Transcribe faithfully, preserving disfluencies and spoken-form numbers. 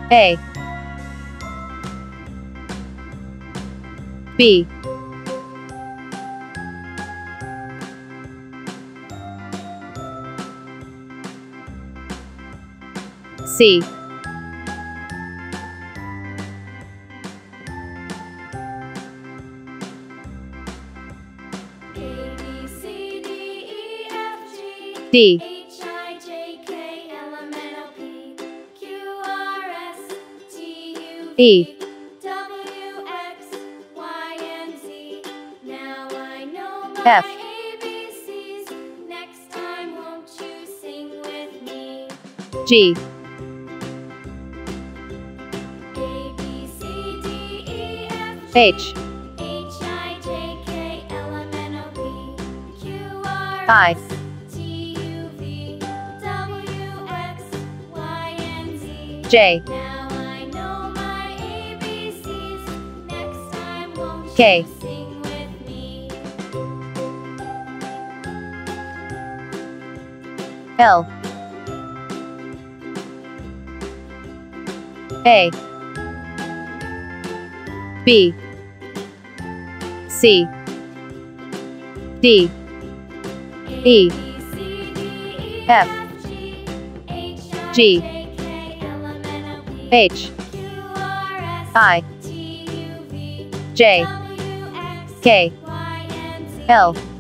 A B C D H I J K L M N O P Q R S T U V E W X Y and Z. Now I know my F A B Cs. Next time won't you sing with me? G A B C D E F G H H I J K L M N O P Q R I S T U V W X Y and Z. J Now I know my A B Cs. Next time won't K you sing with me? L A B C D E F G H I J K L